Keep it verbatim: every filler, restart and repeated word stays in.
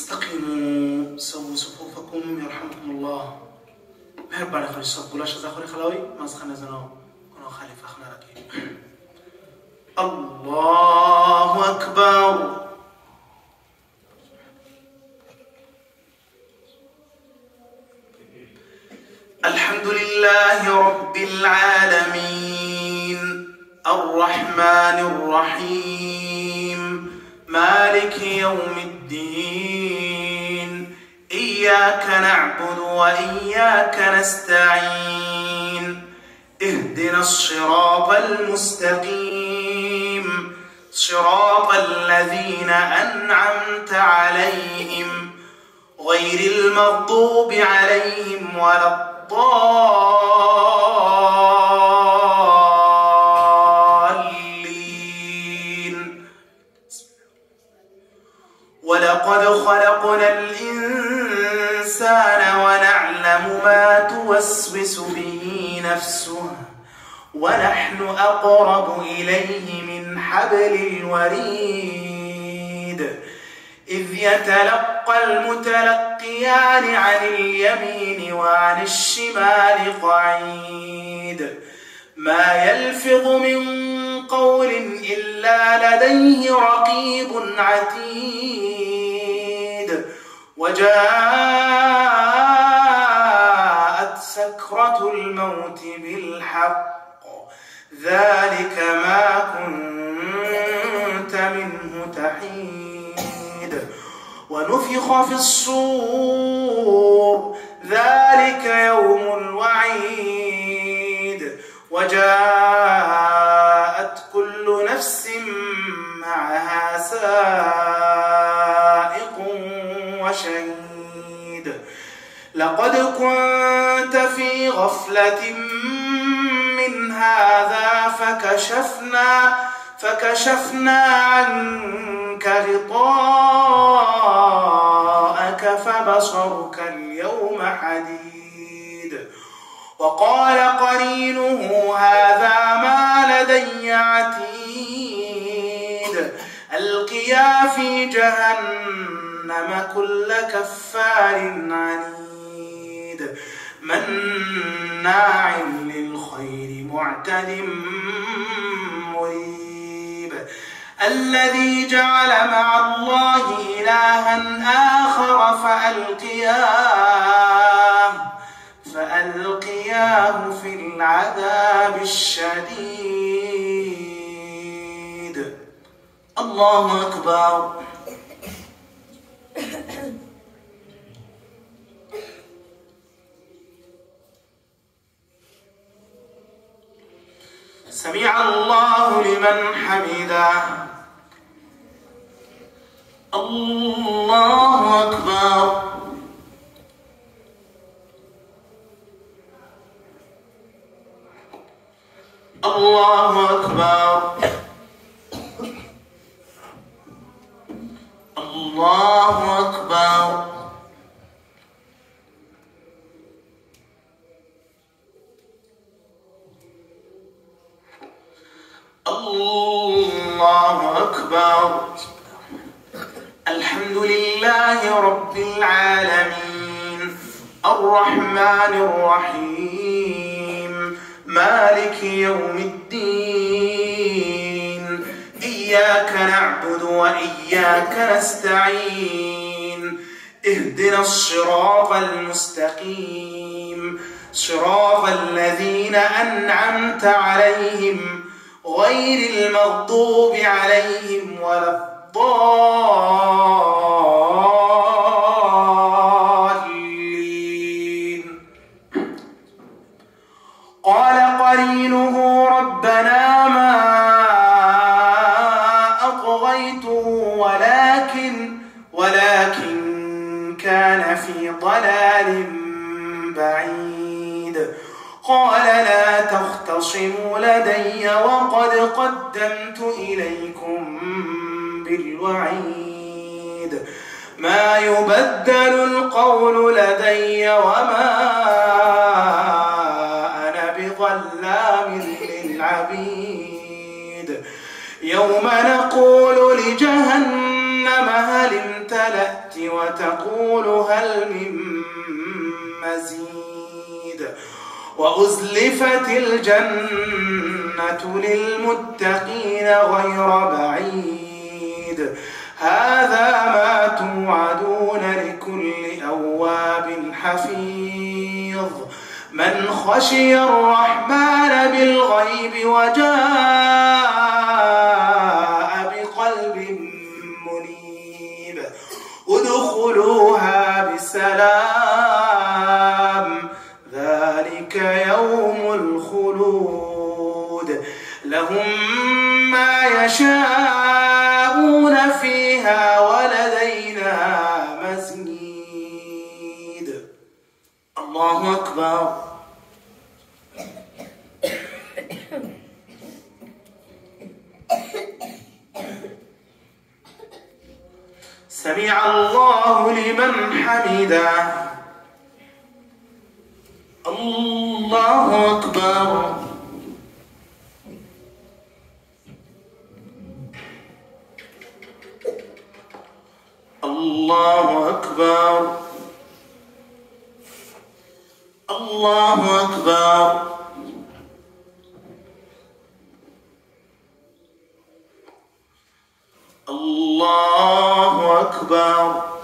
استقيموا سووا صفوفكم يرحمكم الله. مهرب على خلي الصف ولا شذا خلي خلاوي ما سخنا زنا كنا خليفة خنا ركي. الله أكبر. الحمد لله رب العالمين الرحمن الرحيم مالك يوم الدين إياك نعبد وإياك نستعين اهدنا الصراط المستقيم صراط الذين أنعمت عليهم غير المغضوب عليهم ولا الضالين. ولقد خلقنا الإنسان ونعلم ما توسوس به نفسه ونحن أقرب إليه من حبل الوريد إذ يتلقى المتلقيان عن اليمين وعن الشمال قعيد ما يلفظ من قول إلا لديه رقيب عتيد وجاءت سكرة الموت بالحق ذلك ما كنت منه تحيد ونفخ في الصور ذلك يوم الوعيد وجاءت كل نفس معها سائق وشهيد لقد كنت في غفلة من هذا فكشفنا فكشفنا عنك غطاءك فبصرك اليوم حديد وقال قرينه هذا ما لدي عتيد ألقيا في جهنم كل كفار عنيد مناع للخير معتد مريب الذي جعل مع الله إلها آخر فألقياه فألقياه في العذاب الشديد. الله أكبر. سمع الله لمن حمده. الله أكبر. الله أكبر. الله أكبر. الله أكبر. الحمد لله رب العالمين الرحمن الرحيم مالك يوم الدين إياك نعبد وإياك نستعين اهدنا الصراط المستقيم صراط الذين أنعمت عليهم غير المغضوب عليهم ولا الضالين. قال قرينه ربنا ما أطغيته ولكن ولكن كان في ضلال بعيد قال لا تختصموا لدي وقد قدمت إليكم بالوعيد ما يبدل القول لدي وما أنا بظلام للعبيد يوم نقول لجهنم هل امتلأت امتلأت وتقول هل من مزيد وأزلفت الجنة للمتقين غير بعيد هذا ما توعدون لكل أواب حفيظ من خشي الرحمن بالغيب وجاء بقلب منيب ادخلوها بسلام ذلك يوم الخلود لهم ما يشاءون فيها ولدينا مزيد. الله أكبر. سمع الله لمن حمده. الله أكبر. الله أكبر. الله أكبر. الله أكبر.